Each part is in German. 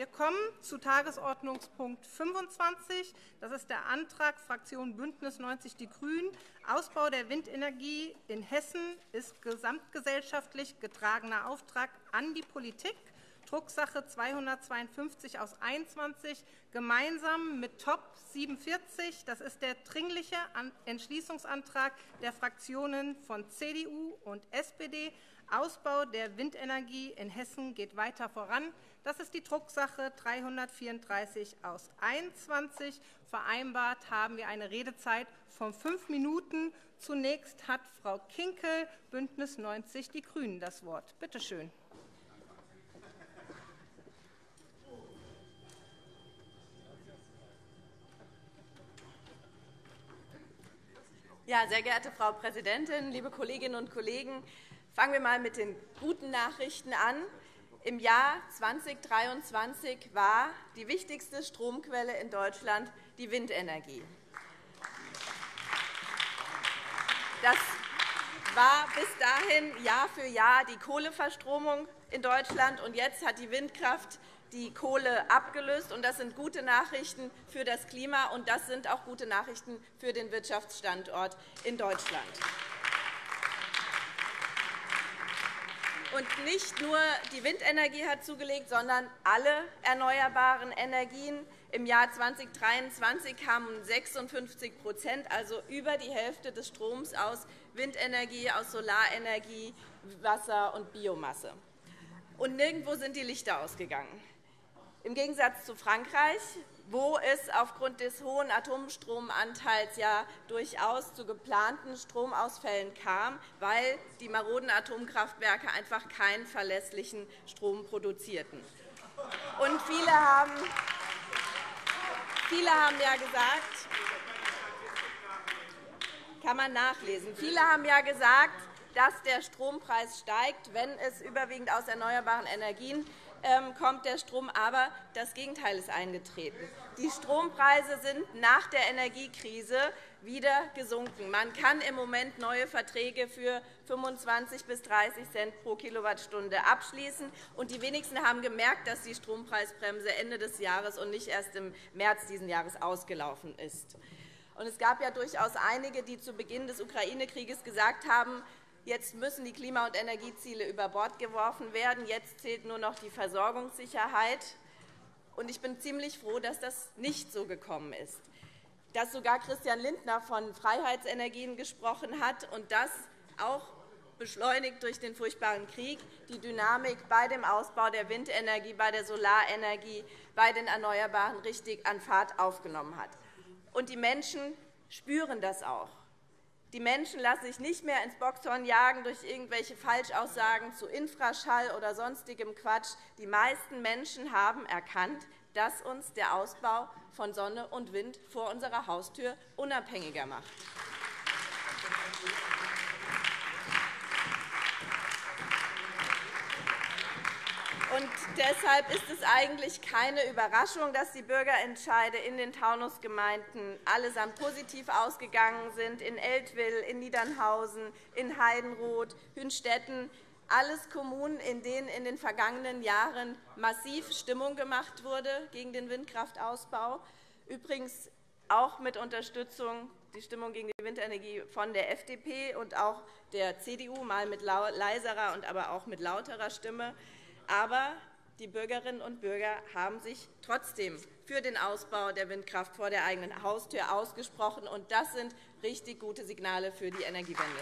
Wir kommen zu Tagesordnungspunkt 25. Das ist der Antrag Fraktion BÜNDNIS 90 die GRÜNEN. Ausbau der Windenergie in Hessen ist gesamtgesellschaftlich getragener Auftrag an die Politik. Drucksache 252 aus 21, gemeinsam mit Top 47. Das ist der Dringliche Entschließungsantrag der Fraktionen von CDU und SPD. Ausbau der Windenergie in Hessen geht weiter voran. Das ist die Drucksache 334 aus 21. Vereinbart haben wir eine Redezeit von 5 Minuten. Zunächst hat Frau Kinkel, BÜNDNIS 90 die GRÜNEN, das Wort. Bitte schön. Ja, sehr geehrte Frau Präsidentin, liebe Kolleginnen und Kollegen! Fangen wir einmal mit den guten Nachrichten an. Im Jahr 2023 war die wichtigste Stromquelle in Deutschland die Windenergie. Das war bis dahin Jahr für Jahr die Kohleverstromung in Deutschland, und jetzt hat die Windkraft die Kohle abgelöst. Das sind gute Nachrichten für das Klima, und das sind auch gute Nachrichten für den Wirtschaftsstandort in Deutschland. Und nicht nur die Windenergie hat zugelegt, sondern alle erneuerbaren Energien. Im Jahr 2023 kamen 56%, also über die Hälfte des Stroms, aus Windenergie, aus Solarenergie, Wasser und Biomasse. Und nirgendwo sind die Lichter ausgegangen. Im Gegensatz zu Frankreich, wo es aufgrund des hohen Atomstromanteils ja durchaus zu geplanten Stromausfällen kam, weil die maroden Atomkraftwerke einfach keinen verlässlichen Strom produzierten. Und viele haben ja gesagt, kann man nachlesen, viele haben ja gesagt, dass der Strompreis steigt, wenn es überwiegend aus erneuerbaren Energien kommt der Strom, aber das Gegenteil ist eingetreten. Die Strompreise sind nach der Energiekrise wieder gesunken. Man kann im Moment neue Verträge für 25 bis 30 Cent pro Kilowattstunde abschließen. Und die wenigsten haben gemerkt, dass die Strompreisbremse Ende des Jahres und nicht erst im März dieses Jahres ausgelaufen ist. Und es gab ja durchaus einige, die zu Beginn des Ukraine-Krieges gesagt haben, jetzt müssen die Klima- und Energieziele über Bord geworfen werden. Jetzt zählt nur noch die Versorgungssicherheit. Und ich bin ziemlich froh, dass das nicht so gekommen ist. Dass sogar Christian Lindner von Freiheitsenergien gesprochen hat und das auch beschleunigt durch den furchtbaren Krieg die Dynamik bei dem Ausbau der Windenergie, bei der Solarenergie, bei den Erneuerbaren richtig an Fahrt aufgenommen hat. Und die Menschen spüren das auch. Die Menschen lassen sich nicht mehr ins Bockshorn jagen durch irgendwelche Falschaussagen zu Infraschall oder sonstigem Quatsch. Die meisten Menschen haben erkannt, dass uns der Ausbau von Sonne und Wind vor unserer Haustür unabhängiger macht. Und deshalb ist es eigentlich keine Überraschung, dass die Bürgerentscheide in den Taunusgemeinden allesamt positiv ausgegangen sind, in Eltville, in Niedernhausen, in Heidenroth, Hünstetten, alles Kommunen, in denen in den vergangenen Jahren massiv Stimmung gemacht wurde gegen den Windkraftausbau. Übrigens auch mit Unterstützung die Stimmung gegen die Windenergie von der FDP und auch der CDU, mal mit leiserer und aber auch mit lauterer Stimme. Aber die Bürgerinnen und Bürger haben sich trotzdem für den Ausbau der Windkraft vor der eigenen Haustür ausgesprochen. Und das sind richtig gute Signale für die Energiewende.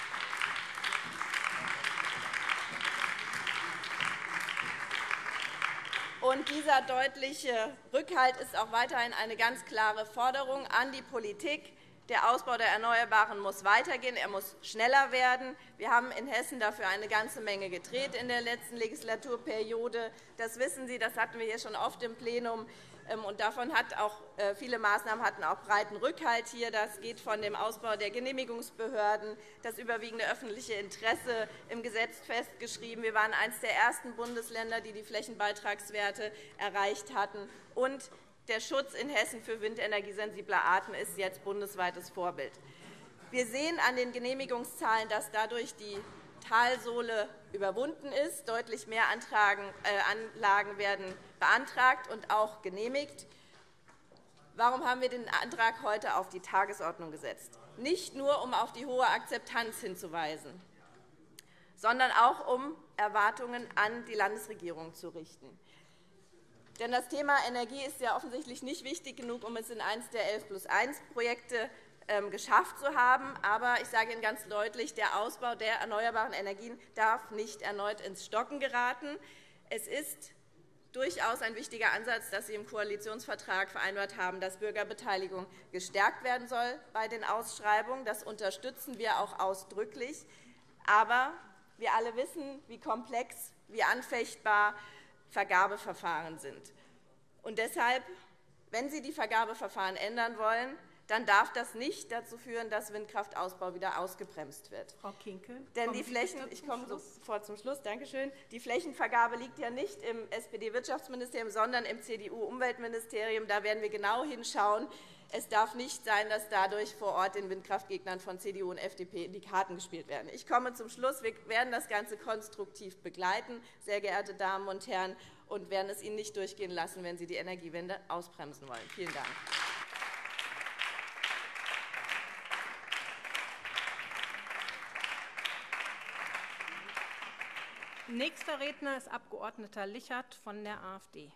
Und dieser deutliche Rückhalt ist auch weiterhin eine ganz klare Forderung an die Politik. Der Ausbau der Erneuerbaren muss weitergehen, er muss schneller werden. Wir haben in Hessen dafür eine ganze Menge gedreht in der letzten Legislaturperiode. Das wissen Sie, das hatten wir hier schon oft im Plenum. Und davon hat auch, viele Maßnahmen hatten auch breiten Rückhalt hier. Das geht von dem Ausbau der Genehmigungsbehörden, das überwiegende öffentliche Interesse im Gesetz festgeschrieben. Wir waren eines der ersten Bundesländer, die die Flächenbeitragswerte erreicht hatten. Und der Schutz in Hessen für windenergiesensibler Arten ist jetzt bundesweites Vorbild. Wir sehen an den Genehmigungszahlen, dass dadurch die Talsohle überwunden ist. Deutlich mehr Anlagen werden beantragt und auch genehmigt. Warum haben wir den Antrag heute auf die Tagesordnung gesetzt? Nicht nur, um auf die hohe Akzeptanz hinzuweisen, sondern auch, um Erwartungen an die Landesregierung zu richten. Denn das Thema Energie ist ja offensichtlich nicht wichtig genug, um es in eines der 11+1-Projekte geschafft zu haben. Aber ich sage Ihnen ganz deutlich, der Ausbau der erneuerbaren Energien darf nicht erneut ins Stocken geraten. Es ist durchaus ein wichtiger Ansatz, dass Sie im Koalitionsvertrag vereinbart haben, dass Bürgerbeteiligung gestärkt werden soll bei den Ausschreibungen. Das unterstützen wir auch ausdrücklich. Aber wir alle wissen, wie komplex, wie anfechtbar Vergabeverfahren sind. Und deshalb, wenn Sie die Vergabeverfahren ändern wollen, dann darf das nicht dazu führen, dass Windkraftausbau wieder ausgebremst wird. Frau Kinkel, denn die ich komme sofort zum Schluss. Danke schön. Die Flächenvergabe liegt ja nicht im SPD-Wirtschaftsministerium, sondern im CDU-Umweltministerium. Da werden wir genau hinschauen. Es darf nicht sein, dass dadurch vor Ort den Windkraftgegnern von CDU und FDP in die Karten gespielt werden. Ich komme zum Schluss. Wir werden das Ganze konstruktiv begleiten, sehr geehrte Damen und Herren, und werden es Ihnen nicht durchgehen lassen, wenn Sie die Energiewende ausbremsen wollen. Vielen Dank. Nächster Redner ist Abg. Lichert von der AfD.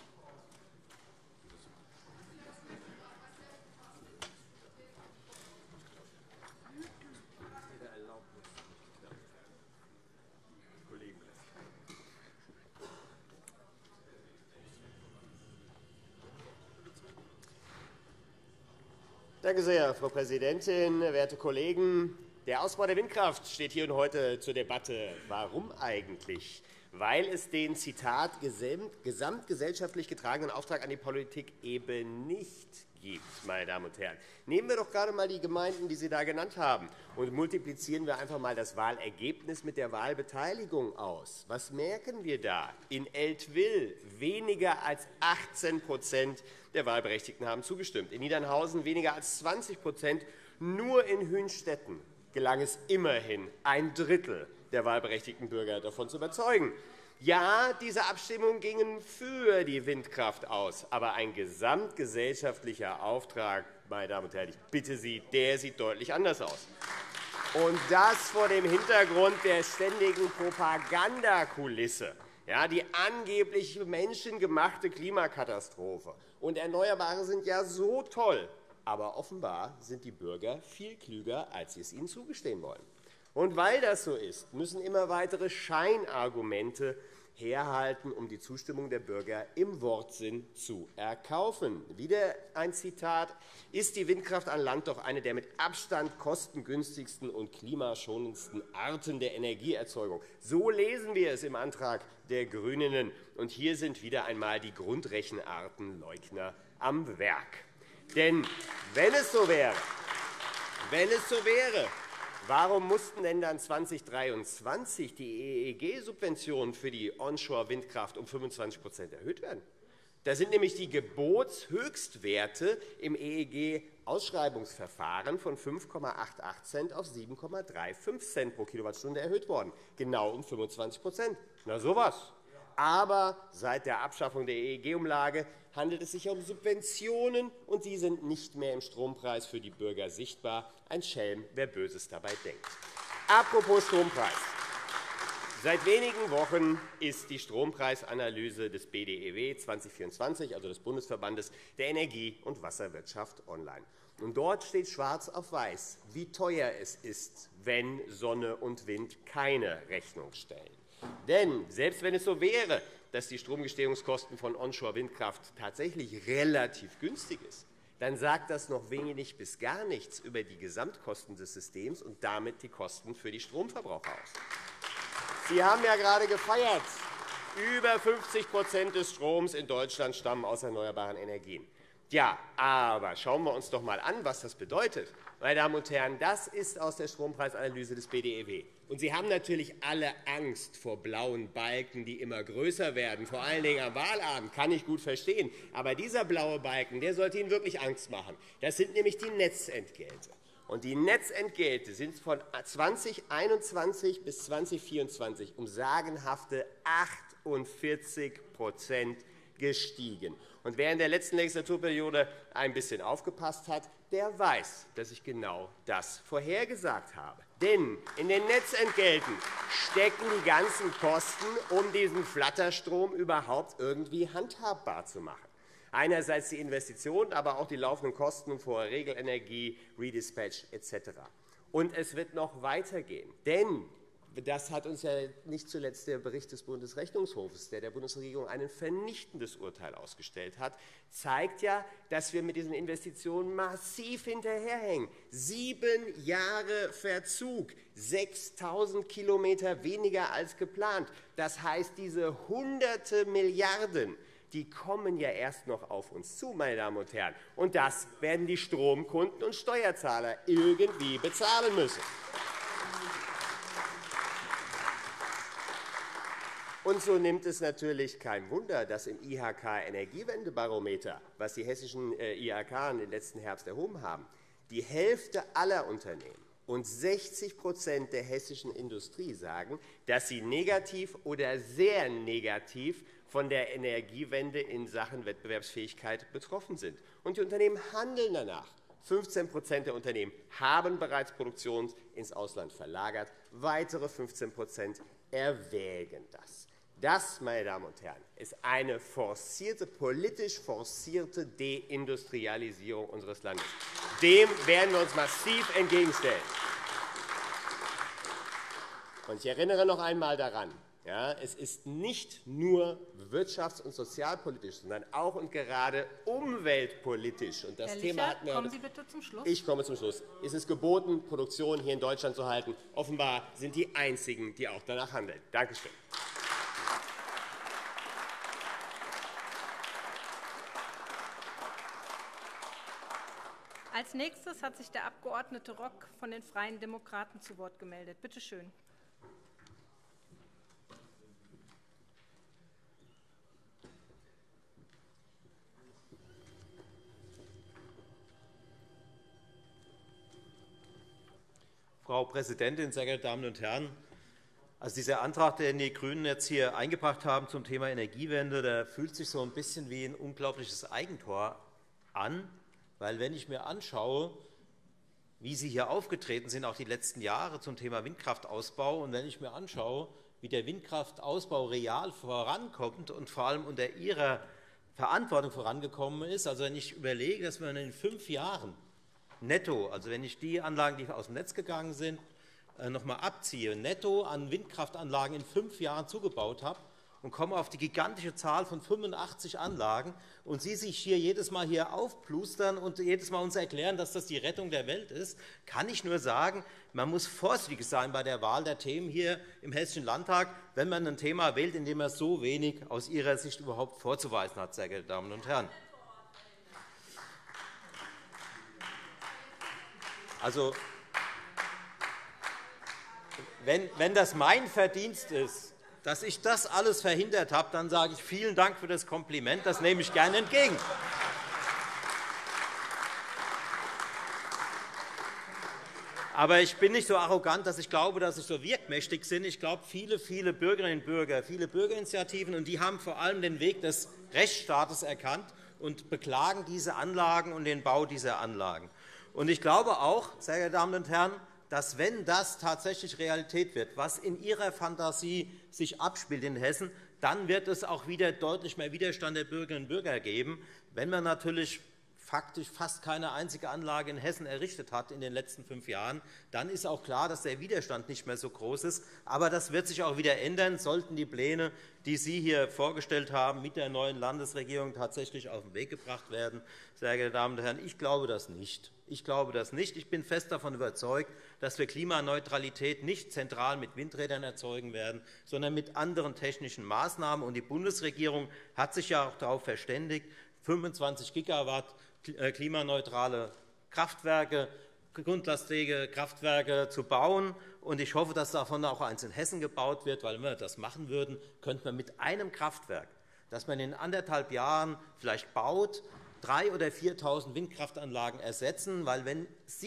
Danke sehr, Frau Präsidentin, werte Kollegen! Der Ausbau der Windkraft steht hier und heute zur Debatte. Warum eigentlich? Weil es den, Zitat, gesamtgesellschaftlich getragenen Auftrag an die Politik eben nicht gibt, meine Damen und Herren. Nehmen wir doch gerade einmal die Gemeinden, die Sie da genannt haben, und multiplizieren wir einfach einmal das Wahlergebnis mit der Wahlbeteiligung aus. Was merken wir da? In Eltville weniger als 18% der Wahlberechtigten haben zugestimmt. In Niedernhausen weniger als 20%. Nur in Hünstetten gelang es immerhin, ein Drittel der wahlberechtigten Bürger davon zu überzeugen. Ja, diese Abstimmungen gingen für die Windkraft aus, aber ein gesamtgesellschaftlicher Auftrag, meine Damen und Herren, ich bitte Sie, der sieht deutlich anders aus. Und das vor dem Hintergrund der ständigen Propagandakulisse, ja, die angeblich menschengemachte Klimakatastrophe. Und Erneuerbare sind ja so toll. Aber offenbar sind die Bürger viel klüger, als sie es ihnen zugestehen wollen. Und weil das so ist, müssen immer weitere Scheinargumente herhalten, um die Zustimmung der Bürger im Wortsinn zu erkaufen. Wieder ein Zitat: Ist die Windkraft an Land doch eine der mit Abstand kostengünstigsten und klimaschonendsten Arten der Energieerzeugung? So lesen wir es im Antrag der GRÜNEN. Und hier sind wieder einmal die Grundrechenartenleugner am Werk. Denn wenn es so wäre, warum mussten denn dann 2023 die EEG-Subventionen für die Onshore-Windkraft um 25% erhöht werden? Da sind nämlich die Gebotshöchstwerte im EEG-Ausschreibungsverfahren von 5,88 Cent auf 7,35 Cent pro Kilowattstunde erhöht worden, genau um 25%. Na sowas. Aber seit der Abschaffung der EEG-Umlage handelt es sich um Subventionen, und die sind nicht mehr im Strompreis für die Bürger sichtbar. Ein Schelm, wer Böses dabei denkt. Apropos Strompreis. Seit wenigen Wochen ist die Strompreisanalyse des BDEW 2024, also des Bundesverbandes der Energie- und Wasserwirtschaft, online. Und dort steht schwarz auf weiß, wie teuer es ist, wenn Sonne und Wind keine Rechnung stellen. Denn selbst wenn es so wäre, dass die Stromgestehungskosten von Onshore-Windkraft tatsächlich relativ günstig ist, dann sagt das noch wenig bis gar nichts über die Gesamtkosten des Systems und damit die Kosten für die Stromverbraucher aus. Sie haben ja gerade gefeiert, über 50% des Stroms in Deutschland stammen aus erneuerbaren Energien. Ja, aber schauen wir uns doch einmal an, was das bedeutet. Meine Damen und Herren, das ist aus der Strompreisanalyse des BDEW. Und Sie haben natürlich alle Angst vor blauen Balken, die immer größer werden, vor allen Dingen am Wahlabend, kann ich gut verstehen. Aber dieser blaue Balken, der sollte Ihnen wirklich Angst machen. Das sind nämlich die Netzentgelte. Und die Netzentgelte sind von 2021 bis 2024 um sagenhafte 48% gestiegen. Und wer in der letzten Legislaturperiode ein bisschen aufgepasst hat, der weiß, dass ich genau das vorhergesagt habe. Denn in den Netzentgelten stecken die ganzen Kosten, um diesen Flatterstrom überhaupt irgendwie handhabbar zu machen. Einerseits die Investitionen, aber auch die laufenden Kosten für Regelenergie, Redispatch etc. Und es wird noch weitergehen, denn das hat uns ja nicht zuletzt der Bericht des Bundesrechnungshofs, der Bundesregierung ein vernichtendes Urteil ausgestellt hat, zeigt ja, dass wir mit diesen Investitionen massiv hinterherhängen. 7 Jahre Verzug, 6.000 Kilometer weniger als geplant. Das heißt, diese Hunderte Milliarden, die kommen ja erst noch auf uns zu, meine Damen und Herren. Und das werden die Stromkunden und Steuerzahler irgendwie bezahlen müssen. Und so nimmt es natürlich kein Wunder, dass im IHK-Energiewendebarometer, was die hessischen IHK in den letzten Herbst erhoben haben, die Hälfte aller Unternehmen und 60% der hessischen Industrie sagen, dass sie negativ oder sehr negativ von der Energiewende in Sachen Wettbewerbsfähigkeit betroffen sind. Und die Unternehmen handeln danach. 15% der Unternehmen haben bereits Produktion ins Ausland verlagert, weitere 15% erwägen das. Das, meine Damen und Herren, ist eine politisch forcierte Deindustrialisierung unseres Landes. Dem werden wir uns massiv entgegenstellen. Und ich erinnere noch einmal daran, ja, es ist nicht nur wirtschafts- und sozialpolitisch, sondern auch und gerade umweltpolitisch. Und das Herr Thema Lichert, hatten wir kommen Sie bitte zum Schluss. Ich komme zum Schluss. Es ist geboten, Produktion hier in Deutschland zu halten. Offenbar sind die Einzigen, die auch danach handeln. Danke schön. Als Nächstes hat sich der Abg. Rock von den Freien Demokraten zu Wort gemeldet. Bitte schön. Frau Präsidentin, sehr geehrte Damen und Herren! Also dieser Antrag, den die GRÜNEN jetzt hier eingebracht haben zum Thema Energiewende, der fühlt sich so ein bisschen wie ein unglaubliches Eigentor an. Weil, wenn ich mir anschaue, wie Sie hier aufgetreten sind, auch die letzten Jahre zum Thema Windkraftausbau, und wenn ich mir anschaue, wie der Windkraftausbau real vorankommt und vor allem unter Ihrer Verantwortung vorangekommen ist, also wenn ich überlege, dass man in 5 Jahren netto, also wenn ich die Anlagen, die aus dem Netz gegangen sind, noch einmal abziehe, netto an Windkraftanlagen in 5 Jahren zugebaut habe, und komme auf die gigantische Zahl von 85 Anlagen, und Sie sich hier jedes Mal hier aufplustern und jedes Mal uns erklären, dass das die Rettung der Welt ist, kann ich nur sagen, man muss vorsichtig sein bei der Wahl der Themen hier im Hessischen Landtag, wenn man ein Thema wählt, in dem man so wenig aus Ihrer Sicht überhaupt vorzuweisen hat, sehr geehrte Damen und Herren. Also, wenn das mein Verdienst ist, dass ich das alles verhindert habe, dann sage ich vielen Dank für das Kompliment. Das nehme ich gerne entgegen. Aber ich bin nicht so arrogant, dass ich glaube, dass ich so wirkmächtig bin. Ich glaube, viele Bürgerinnen und Bürger, viele Bürgerinitiativen, und die haben vor allem den Weg des Rechtsstaates erkannt und beklagen diese Anlagen und den Bau dieser Anlagen. Und ich glaube auch, sehr geehrte Damen und Herren, dass, wenn das tatsächlich Realität wird, was in Ihrer Fantasie sich abspielt in Hessen, dann wird es auch wieder deutlich mehr Widerstand der Bürgerinnen und Bürger geben. Wenn man natürlich faktisch fast keine einzige Anlage in Hessen errichtet hat in den letzten 5 Jahren, dann ist auch klar, dass der Widerstand nicht mehr so groß ist. Aber das wird sich auch wieder ändern, sollten die Pläne, die Sie hier vorgestellt haben, mit der neuen Landesregierung tatsächlich auf den Weg gebracht werden. Sehr geehrte Damen und Herren, ich glaube das nicht. Ich glaube das nicht. Ich bin fest davon überzeugt, dass wir Klimaneutralität nicht zentral mit Windrädern erzeugen werden, sondern mit anderen technischen Maßnahmen. Und die Bundesregierung hat sich ja auch darauf verständigt, 25 Gigawatt klimaneutrale Kraftwerke, grundlastfähige Kraftwerke zu bauen. Und ich hoffe, dass davon auch eins in Hessen gebaut wird, weil, wenn wir das machen würden, könnte man mit einem Kraftwerk, das man in 1,5 Jahren vielleicht baut, 3.000 oder 4.000 Windkraftanlagen ersetzen. Weil, wenn Sie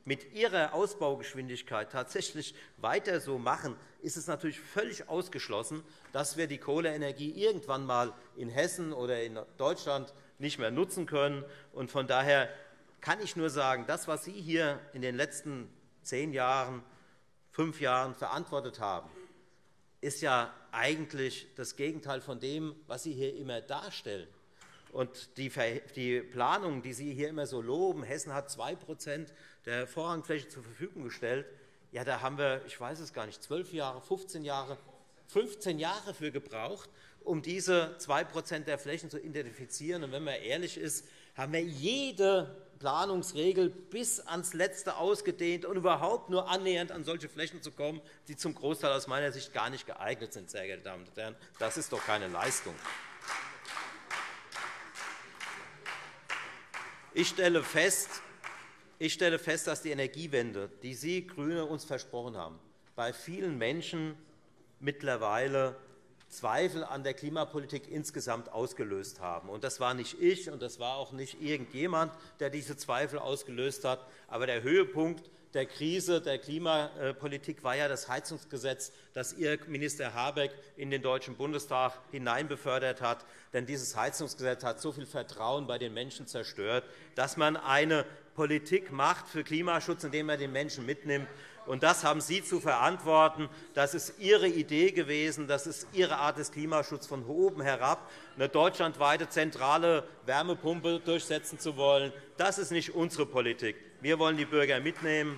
mit ihrer Ausbaugeschwindigkeit tatsächlich weiter so machen, ist es natürlich völlig ausgeschlossen, dass wir die Kohleenergie irgendwann einmal in Hessen oder in Deutschland nicht mehr nutzen können. Und von daher kann ich nur sagen, das, was Sie hier in den letzten 10 Jahren, 5 Jahren verantwortet haben, ist ja eigentlich das Gegenteil von dem, was Sie hier immer darstellen. Und die Planungen, die Sie hier immer so loben, Hessen hat 2% der Vorrangfläche zur Verfügung gestellt, ja, da haben wir, ich weiß es gar nicht, 12 Jahre, 15 Jahre für gebraucht, um diese 2% der Flächen zu identifizieren. Und wenn man ehrlich ist, haben wir jede Planungsregel bis ans Letzte ausgedehnt, um überhaupt nur annähernd an solche Flächen zu kommen, die zum Großteil aus meiner Sicht gar nicht geeignet sind, sehr geehrte Damen und Herren. Das ist doch keine Leistung. Ich stelle fest, dass die Energiewende, die Sie GRÜNE uns versprochen haben, bei vielen Menschen mittlerweile Zweifel an der Klimapolitik insgesamt ausgelöst haben. Und das war nicht ich, und das war auch nicht irgendjemand, der diese Zweifel ausgelöst hat. Aber der Höhepunkt der Krise der Klimapolitik war ja das Heizungsgesetz, das Ihr Minister Habeck in den Deutschen Bundestag hineinbefördert hat. Denn dieses Heizungsgesetz hat so viel Vertrauen bei den Menschen zerstört, dass man eine Politik macht für Klimaschutz, indem man den Menschen mitnimmt. Und das haben Sie zu verantworten. Das ist Ihre Idee gewesen. Das ist Ihre Art des Klimaschutzes, von oben herab eine deutschlandweite zentrale Wärmepumpe durchsetzen zu wollen. Das ist nicht unsere Politik. Wir wollen die Bürger mitnehmen.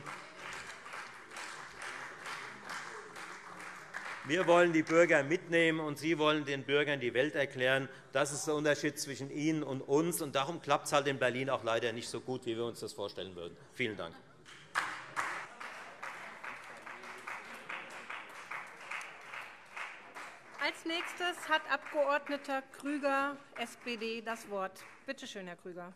Wir wollen die Bürger mitnehmen, und Sie wollen den Bürgern die Welt erklären. Das ist der Unterschied zwischen Ihnen und uns. Und darum klappt es halt in Berlin auch leider nicht so gut, wie wir uns das vorstellen würden. Vielen Dank. Als Nächstes hat Abg. Krüger, SPD, das Wort. Bitte schön, Herr Krüger.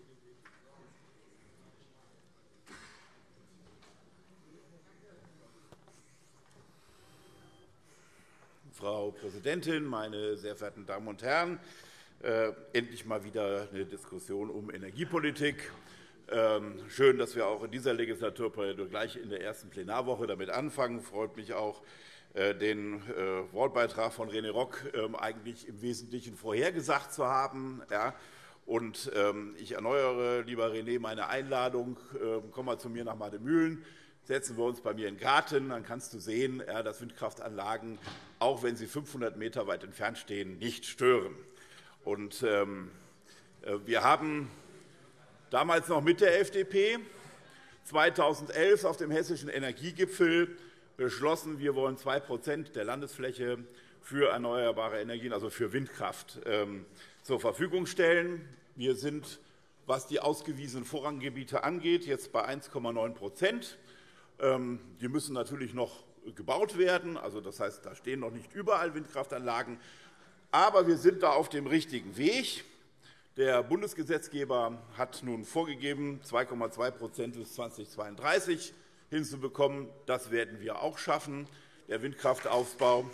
Frau Präsidentin, meine sehr verehrten Damen und Herren! Endlich mal wieder eine Diskussion um Energiepolitik. Schön, dass wir auch in dieser Legislaturperiode gleich in der ersten Plenarwoche damit anfangen. Freut mich auch, den Wortbeitrag von René Rock eigentlich im Wesentlichen vorhergesagt zu haben. Und ich erneuere, lieber René, meine Einladung. Komm mal zu mir nach Mademühlen. Setzen wir uns bei mir in den Garten, dann kannst du sehen, dass Windkraftanlagen, auch wenn sie 500 Meter weit entfernt stehen, nicht stören. Und wir haben damals noch mit der FDP 2011 auf dem Hessischen Energiegipfel beschlossen, wir wollen 2% der Landesfläche für erneuerbare Energien, also für Windkraft, zur Verfügung stellen. Wir sind, was die ausgewiesenen Vorranggebiete angeht, jetzt bei 1,9%. Die müssen natürlich noch gebaut werden. Also das heißt, da stehen noch nicht überall Windkraftanlagen. Aber wir sind da auf dem richtigen Weg. Der Bundesgesetzgeber hat nun vorgegeben, 2,2% bis 2032 hinzubekommen. Das werden wir auch schaffen. Der Windkraftausbau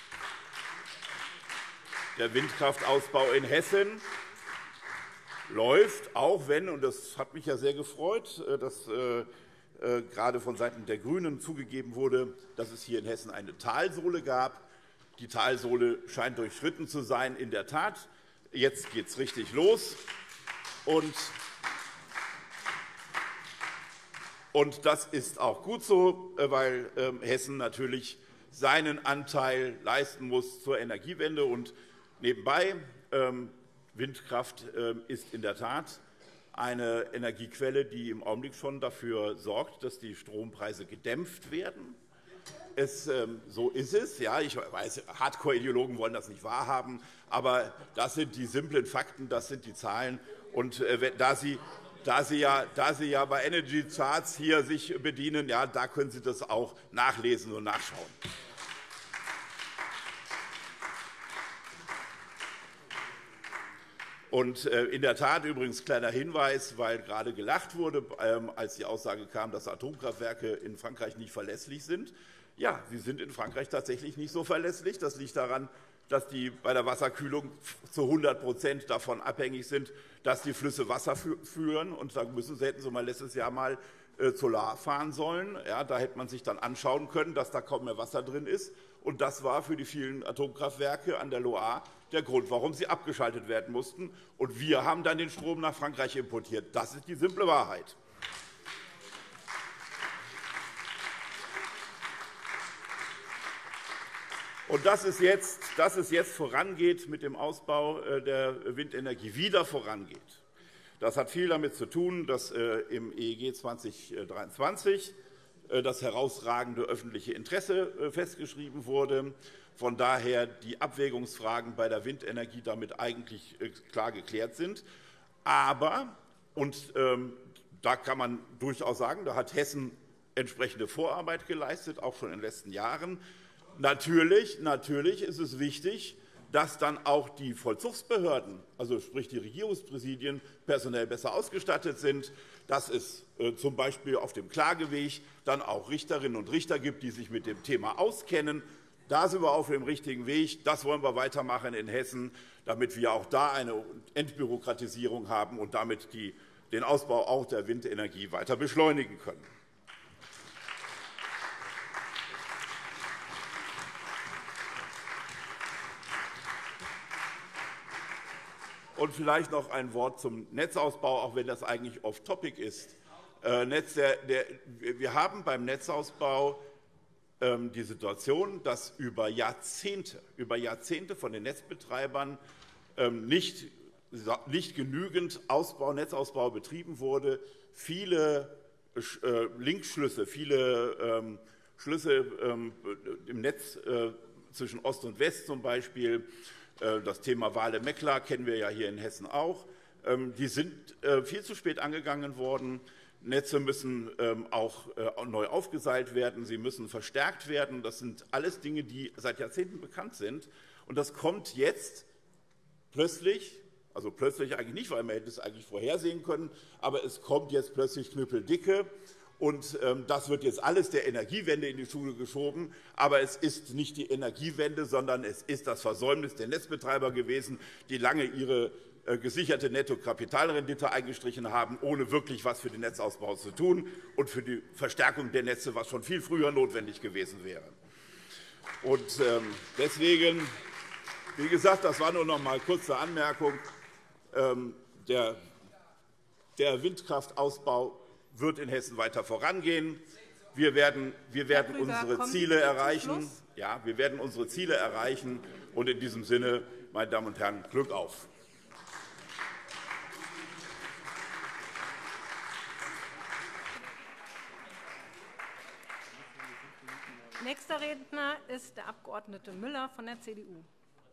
in Hessen läuft, auch wenn, und das hat mich ja sehr gefreut, dass gerade vonseiten der GRÜNEN zugegeben wurde, dass es hier in Hessen eine Talsohle gab. Die Talsohle scheint durchschritten zu sein, in der Tat. Jetzt geht es richtig los. Und das ist auch gut so, weil Hessen natürlich seinen Anteil leisten muss zur Energiewende. Und nebenbei, Windkraft ist in der Tat eine Energiequelle, die im Augenblick schon dafür sorgt, dass die Strompreise gedämpft werden. So ist es. Ja, ich weiß, Hardcore-Ideologen wollen das nicht wahrhaben, aber das sind die simplen Fakten, das sind die Zahlen. Und da Sie ja bei Energy Charts hier sich bedienen, ja, da können Sie das auch nachlesen und nachschauen. Und in der Tat übrigens kleiner Hinweis, weil gerade gelacht wurde, als die Aussage kam, dass Atomkraftwerke in Frankreich nicht verlässlich sind. Ja, sie sind in Frankreich tatsächlich nicht so verlässlich. Das liegt daran, dass die bei der Wasserkühlung zu 100% davon abhängig sind, dass die Flüsse Wasser führen. Und da hätten Sie mal letztes Jahr mal Solar fahren sollen. Ja, da hätte man sich dann anschauen können, dass da kaum mehr Wasser drin ist. Und das war für die vielen Atomkraftwerke an der Loire der Grund, warum sie abgeschaltet werden mussten. Und wir haben dann den Strom nach Frankreich importiert. Das ist die simple Wahrheit. Und dass es jetzt vorangeht mit dem Ausbau der Windenergie, wieder vorangeht, das hat viel damit zu tun, dass im EEG 2023 das herausragende öffentliche Interesse festgeschrieben wurde. Von daher die Abwägungsfragen bei der Windenergie damit eigentlich klar geklärt sind. Aber, und da kann man durchaus sagen, da hat Hessen entsprechende Vorarbeit geleistet, auch schon in den letzten Jahren. Natürlich ist es wichtig, dass dann auch die Vollzugsbehörden, also sprich die Regierungspräsidien, personell besser ausgestattet sind, dass es z.B. auf dem Klageweg dann auch Richterinnen und Richter gibt, die sich mit dem Thema auskennen. Da sind wir auf dem richtigen Weg. Das wollen wir weitermachen in Hessen, damit wir auch da eine Entbürokratisierung haben und damit den Ausbau auch der Windenergie weiter beschleunigen können. Und vielleicht noch ein Wort zum Netzausbau, auch wenn das eigentlich off-topic ist. Wir haben beim Netzausbau die Situation, dass über Jahrzehnte von den Netzbetreibern nicht genügend Netzausbau betrieben wurde. Viele Linkschlüsse, viele Schlüsse im Netz zwischen Ost und West zum Beispiel, das Thema Wahle-Meckler kennen wir ja hier in Hessen auch. Die sind viel zu spät angegangen worden. Netze müssen auch neu aufgeseilt werden, sie müssen verstärkt werden. Das sind alles Dinge, die seit Jahrzehnten bekannt sind. Und das kommt jetzt plötzlich, also plötzlich eigentlich nicht, weil man hätte es eigentlich vorhersehen können, aber es kommt jetzt plötzlich knüppeldicke. Und das wird jetzt alles der Energiewende in die Schuhe geschoben. Aber es ist nicht die Energiewende, sondern es ist das Versäumnis der Netzbetreiber gewesen, die lange ihre gesicherte Nettokapitalrendite eingestrichen haben, ohne wirklich etwas für den Netzausbau zu tun und für die Verstärkung der Netze, was schon viel früher notwendig gewesen wäre. Und deswegen, wie gesagt, das war nur noch einmal eine kurze Anmerkung. Der Windkraftausbau wird in Hessen weiter vorangehen. Wir werden unsere Ziele erreichen. Ja, wir werden unsere Ziele erreichen. Und in diesem Sinne, meine Damen und Herren, Glück auf! Nächster Redner ist der Abg. Müller von der CDU.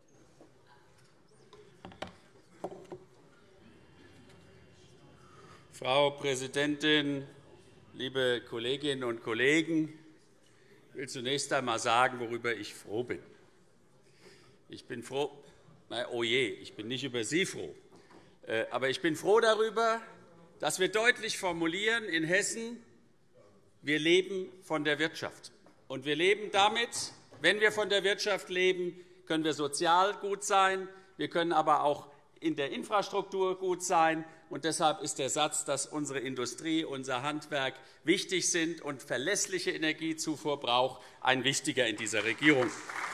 Frau Präsidentin, liebe Kolleginnen und Kollegen! Ich will zunächst einmal sagen, worüber ich froh bin. Ich bin froh, oh je, ich bin nicht über Sie froh, aber ich bin froh darüber, dass wir deutlich formulieren in Hessen, wir leben von der Wirtschaft. Und wir leben damit, wenn wir von der Wirtschaft leben, können wir sozial gut sein, wir können aber auch in der Infrastruktur gut sein. Und deshalb ist der Satz, dass unsere Industrie, unser Handwerk wichtig sind und verlässliche Energiezufuhr braucht, ein wichtiger in dieser Regierung.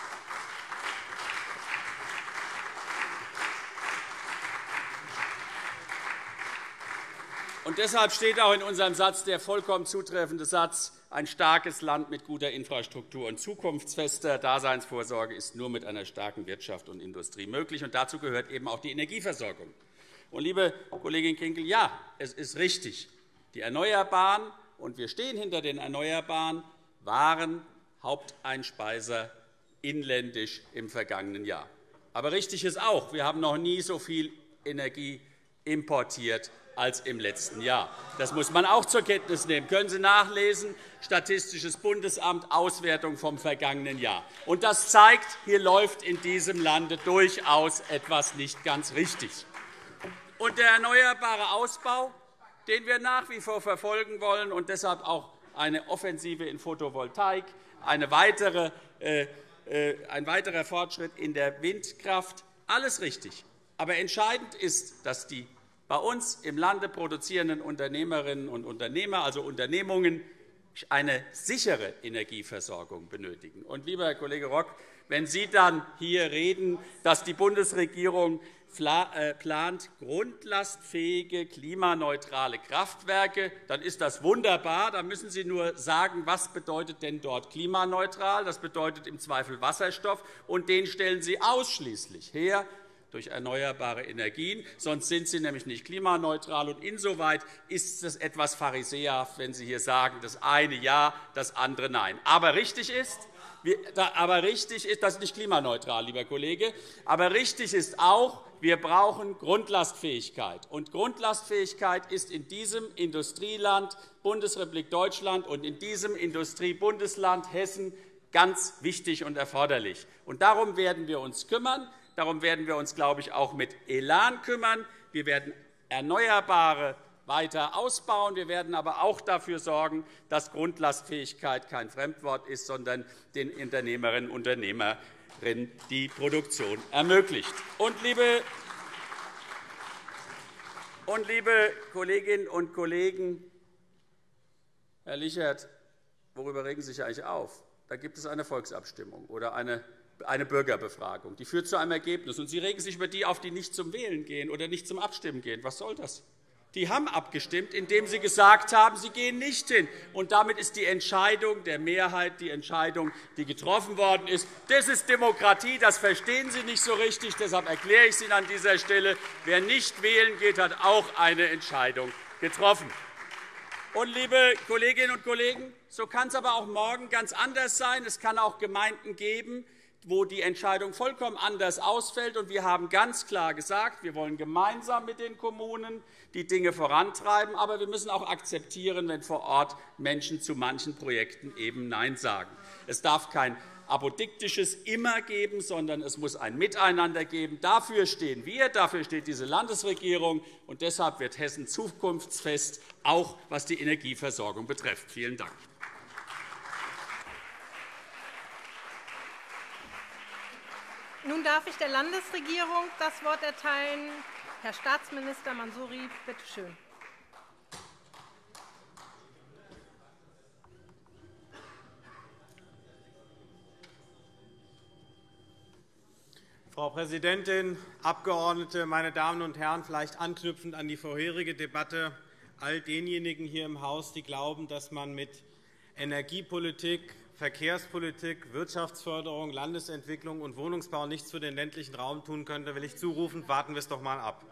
Und deshalb steht auch in unserem Satz der vollkommen zutreffende Satz, ein starkes Land mit guter Infrastruktur und zukunftsfester Daseinsvorsorge ist nur mit einer starken Wirtschaft und Industrie möglich. Und dazu gehört eben auch die Energieversorgung. Und, liebe Kollegin Kinkel, ja, es ist richtig. Die Erneuerbaren, und wir stehen hinter den Erneuerbaren, waren Haupteinspeiser inländisch im vergangenen Jahr. Aber richtig ist auch, wir haben noch nie so viel Energie importiert als im letzten Jahr. Das muss man auch zur Kenntnis nehmen. Können Sie nachlesen, Statistisches Bundesamt, Auswertung vom vergangenen Jahr. Und das zeigt, hier läuft in diesem Lande durchaus etwas nicht ganz richtig. Und der erneuerbare Ausbau, den wir nach wie vor verfolgen wollen, und deshalb auch eine Offensive in Photovoltaik, ein weiterer Fortschritt in der Windkraft, alles richtig. Aber entscheidend ist, dass die bei uns im Lande produzierenden Unternehmerinnen und Unternehmer, also Unternehmungen, eine sichere Energieversorgung benötigen. Und, lieber Herr Kollege Rock, wenn Sie dann hier reden, dass die Bundesregierung plant grundlastfähige, klimaneutrale Kraftwerke, dann ist das wunderbar. Da müssen Sie nur sagen, was bedeutet denn dort klimaneutral? Das bedeutet im Zweifel Wasserstoff, und den stellen Sie ausschließlich her durch erneuerbare Energien. Sonst sind Sie nämlich nicht klimaneutral. Und insoweit ist es etwas pharisäerhaft, wenn Sie hier sagen, das eine Ja, das andere Nein. Aber richtig ist, das ist nicht klimaneutral, lieber Kollege. Aber richtig ist auch, wir brauchen Grundlastfähigkeit. Und Grundlastfähigkeit ist in diesem Industrieland Bundesrepublik Deutschland und in diesem Industriebundesland Hessen ganz wichtig und erforderlich. Und darum werden wir uns kümmern. Darum werden wir uns, glaube ich, auch mit Elan kümmern. Wir werden Erneuerbare weiter ausbauen. Wir werden aber auch dafür sorgen, dass Grundlastfähigkeit kein Fremdwort ist, sondern den Unternehmerinnen und Unternehmern die Produktion ermöglicht. Und, liebe Kolleginnen und Kollegen, Herr Lichert, worüber regen Sie sich eigentlich auf? Da gibt es eine Volksabstimmung oder eine Bürgerbefragung. Die führt zu einem Ergebnis. Und Sie regen sich über die auf, die nicht zum Wählen gehen oder nicht zum Abstimmen gehen. Was soll das? Die haben abgestimmt, indem sie gesagt haben, sie gehen nicht hin. Und damit ist die Entscheidung der Mehrheit, die Entscheidung, die getroffen worden ist. Das ist Demokratie. Das verstehen Sie nicht so richtig. Deshalb erkläre ich es Ihnen an dieser Stelle. Wer nicht wählen geht, hat auch eine Entscheidung getroffen. Und, liebe Kolleginnen und Kollegen, so kann es aber auch morgen ganz anders sein. Es kann auch Gemeinden geben, wo die Entscheidung vollkommen anders ausfällt. Und wir haben ganz klar gesagt, wir wollen gemeinsam mit den Kommunen die Dinge vorantreiben. Aber wir müssen auch akzeptieren, wenn vor Ort Menschen zu manchen Projekten eben Nein sagen. Es darf kein apodiktisches Immer geben, sondern es muss ein Miteinander geben. Dafür stehen wir, dafür steht diese Landesregierung. Und deshalb wird Hessen zukunftsfest, auch was die Energieversorgung betrifft. Vielen Dank. Nun darf ich der Landesregierung das Wort erteilen. Herr Staatsminister Mansouri, bitte schön. Frau Präsidentin, Abgeordnete, meine Damen und Herren! Vielleicht anknüpfend an die vorherige Debatte all denjenigen hier im Haus, die glauben, dass man mit Energiepolitik, Verkehrspolitik, Wirtschaftsförderung, Landesentwicklung und Wohnungsbau nichts für den ländlichen Raum tun könnte, will ich zurufen, warten wir es doch einmal ab.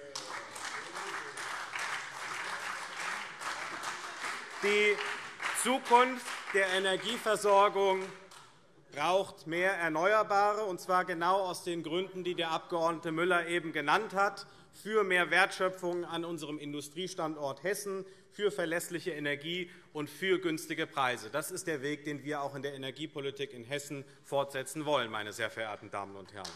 Die Zukunft der Energieversorgung braucht mehr Erneuerbare, und zwar genau aus den Gründen, die der Abg. Müller eben genannt hat, für mehr Wertschöpfung an unserem Industriestandort Hessen, für verlässliche Energie und für günstige Preise. Das ist der Weg, den wir auch in der Energiepolitik in Hessen fortsetzen wollen, meine sehr verehrten Damen und Herren.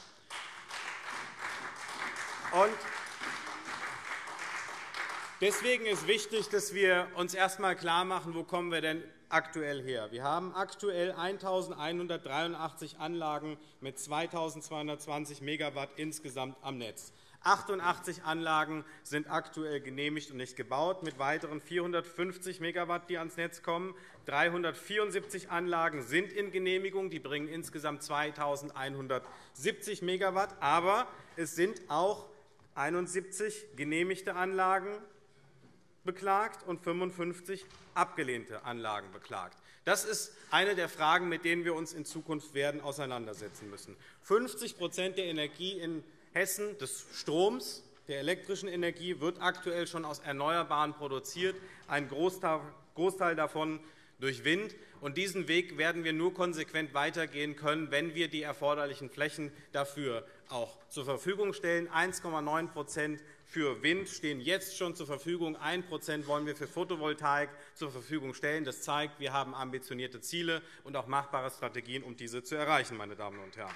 Deswegen ist wichtig, dass wir uns erst einmal klarmachen, wo kommen wir denn aktuell her. Wir haben aktuell 1.183 Anlagen mit 2.220 Megawatt insgesamt am Netz. 88 Anlagen sind aktuell genehmigt und nicht gebaut, mit weiteren 450 Megawatt, die ans Netz kommen. 374 Anlagen sind in Genehmigung, die bringen insgesamt 2.170 Megawatt. Aber es sind auch 71 genehmigte Anlagen beklagt und 55 abgelehnte Anlagen beklagt. Das ist eine der Fragen, mit denen wir uns in Zukunft werden auseinandersetzen müssen. 50 der Energie in Hessen, des Stroms, der elektrischen Energie, wird aktuell schon aus Erneuerbaren produziert, ein Großteil davon durch Wind. Und diesen Weg werden wir nur konsequent weitergehen können, wenn wir die erforderlichen Flächen dafür auch zur Verfügung stellen. 1,9 für Wind stehen jetzt schon zur Verfügung. 1 wollen wir für Photovoltaik zur Verfügung stellen. Das zeigt, wir haben ambitionierte Ziele und auch machbare Strategien, um diese zu erreichen, meine Damen und Herren.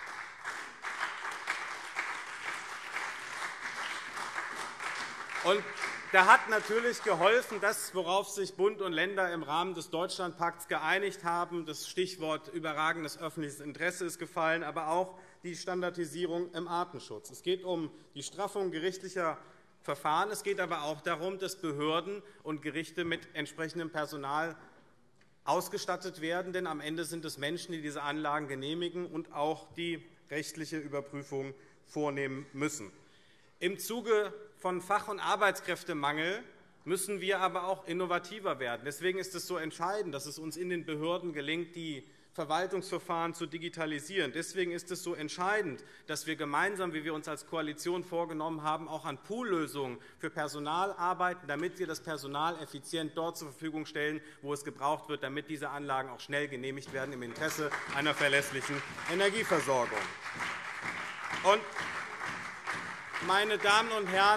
Und da hat natürlich geholfen, das, worauf sich Bund und Länder im Rahmen des Deutschlandpakts geeinigt haben. Das Stichwort überragendes öffentliches Interesse ist gefallen, aber auch die Standardisierung im Artenschutz. Es geht um die Straffung gerichtlicher Verfahren. Es geht aber auch darum, dass Behörden und Gerichte mit entsprechendem Personal ausgestattet werden. Denn am Ende sind es Menschen, die diese Anlagen genehmigen und auch die rechtliche Überprüfung vornehmen müssen. Im Zuge von Fach- und Arbeitskräftemangel müssen wir aber auch innovativer werden. Deswegen ist es so entscheidend, dass es uns in den Behörden gelingt, die Verwaltungsverfahren zu digitalisieren. Deswegen ist es so entscheidend, dass wir gemeinsam, wie wir uns als Koalition vorgenommen haben, auch an Poollösungen für Personal arbeiten, damit wir das Personal effizient dort zur Verfügung stellen, wo es gebraucht wird, damit diese Anlagen auch schnell genehmigt werden im Interesse einer verlässlichen Energieversorgung. Und, meine Damen und Herren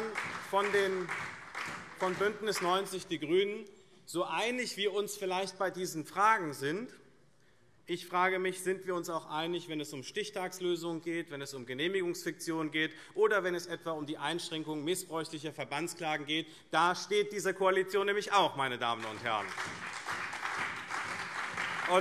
von BÜNDNIS 90 die GRÜNEN, so einig wir uns vielleicht bei diesen Fragen sind, ich frage mich, sind wir uns auch einig, wenn es um Stichtagslösungen geht, wenn es um Genehmigungsfiktion geht oder wenn es etwa um die Einschränkung missbräuchlicher Verbandsklagen geht? Da steht diese Koalition nämlich auch, meine Damen und Herren. Und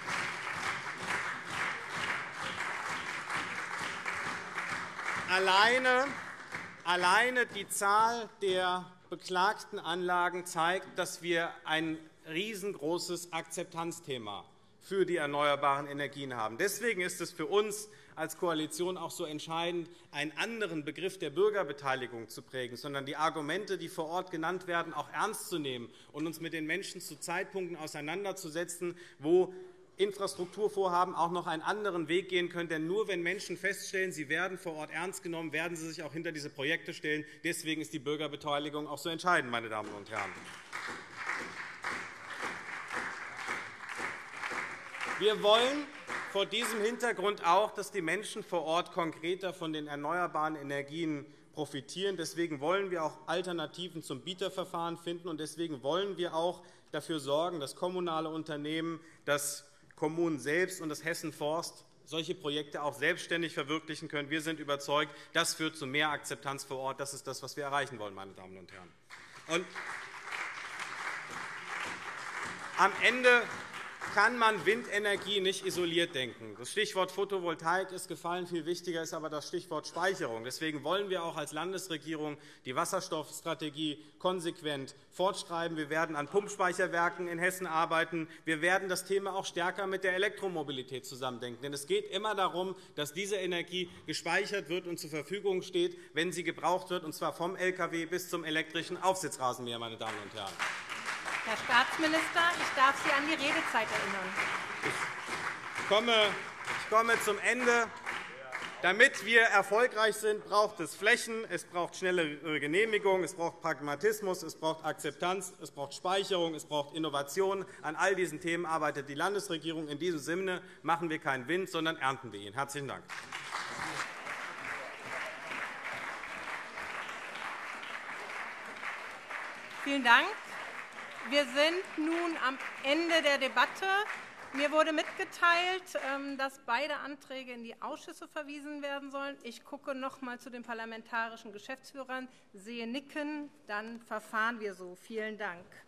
alleine die Zahl der beklagten Anlagen zeigt, dass wir ein riesengroßes Akzeptanzthema für die erneuerbaren Energien haben. Deswegen ist es für uns als Koalition auch so entscheidend, einen anderen Begriff der Bürgerbeteiligung zu prägen, sondern die Argumente, die vor Ort genannt werden, auch ernst zu nehmen und uns mit den Menschen zu Zeitpunkten auseinanderzusetzen, wo Infrastrukturvorhaben auch noch einen anderen Weg gehen können. Denn nur wenn Menschen feststellen, sie werden vor Ort ernst genommen, werden sie sich auch hinter diese Projekte stellen. Deswegen ist die Bürgerbeteiligung auch so entscheidend, meine Damen und Herren. Wir wollen vor diesem Hintergrund auch, dass die Menschen vor Ort konkreter von den erneuerbaren Energien profitieren. Deswegen wollen wir auch Alternativen zum Bieterverfahren finden. Und deswegen wollen wir auch dafür sorgen, dass kommunale Unternehmen, dass Kommunen selbst und das Hessen Forst solche Projekte auch selbstständig verwirklichen können. Wir sind überzeugt, das führt zu mehr Akzeptanz vor Ort. Das ist das, was wir erreichen wollen, meine Damen und Herren. Und am Ende kann man Windenergie nicht isoliert denken. Das Stichwort Photovoltaik ist gefallen. Viel wichtiger ist aber das Stichwort Speicherung. Deswegen wollen wir auch als Landesregierung die Wasserstoffstrategie konsequent fortschreiben. Wir werden an Pumpspeicherwerken in Hessen arbeiten. Wir werden das Thema auch stärker mit der Elektromobilität zusammendenken. Denn es geht immer darum, dass diese Energie gespeichert wird und zur Verfügung steht, wenn sie gebraucht wird, und zwar vom Lkw bis zum elektrischen Aufsitzrasenmäher, meine Damen und Herren. Herr Staatsminister, ich darf Sie an die Redezeit erinnern. Ich komme zum Ende. Damit wir erfolgreich sind, braucht es Flächen, es braucht schnelle Genehmigung, es braucht Pragmatismus, es braucht Akzeptanz, es braucht Speicherung, es braucht Innovation. An all diesen Themen arbeitet die Landesregierung. In diesem Sinne machen wir keinen Wind, sondern ernten wir ihn. Herzlichen Dank. Vielen Dank. Wir sind nun am Ende der Debatte. Mir wurde mitgeteilt, dass beide Anträge in die Ausschüsse verwiesen werden sollen. Ich gucke noch einmal zu den parlamentarischen Geschäftsführern, sehe Nicken, dann verfahren wir so. Vielen Dank.